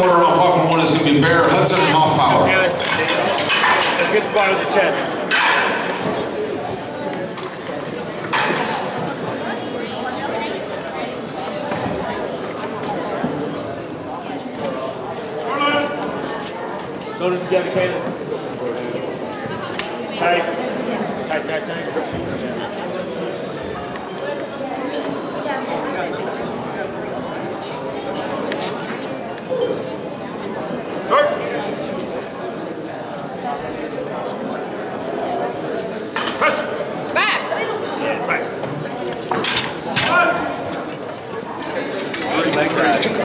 order on platform 1 is going to be Bear, Hudson, and Hoff Power. Let's get the bar with the chest. Shoulders together, Caleb. Tight. Tight, tight, tight.